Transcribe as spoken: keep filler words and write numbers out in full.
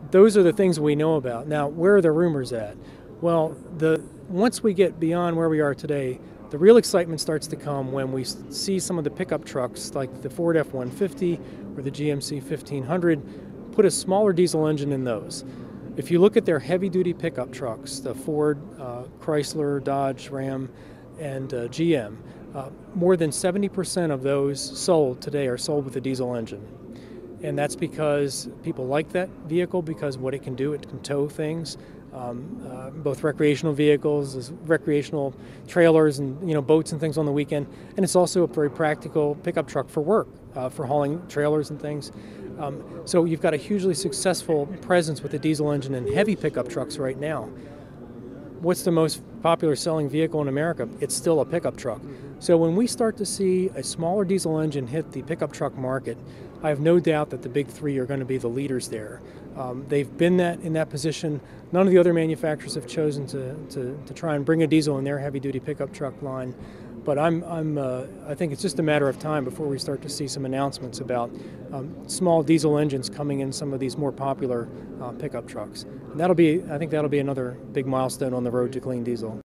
those are the things we know about. Now, where are the rumors at? Well, the once we get beyond where we are today, the real excitement starts to come when we see some of the pickup trucks like the Ford F one fifty or the G M C fifteen hundred put a smaller diesel engine in those. If you look at their heavy-duty pickup trucks, the Ford, uh, Chrysler, Dodge, Ram, and uh, G M, uh, more than seventy percent of those sold today are sold with a diesel engine. And that's because people like that vehicle because what it can do, it can tow things, um, uh, both recreational vehicles, recreational trailers, and you know boats and things on the weekend. And it's also a very practical pickup truck for work, uh, for hauling trailers and things. Um, so you've got a hugely successful presence with the diesel engine in heavy pickup trucks right now. What's the most popular selling vehicle in America? It's still a pickup truck. So when we start to see a smaller diesel engine hit the pickup truck market, I have no doubt that the big three are going to be the leaders there. Um, they've been that in that position. None of the other manufacturers have chosen to, to, to try and bring a diesel in their heavy-duty pickup truck line. But I'm, I'm, uh, I think it's just a matter of time before we start to see some announcements about um, small diesel engines coming in some of these more popular uh, pickup trucks. And that'll be, I think that'll be another big milestone on the road to clean diesel.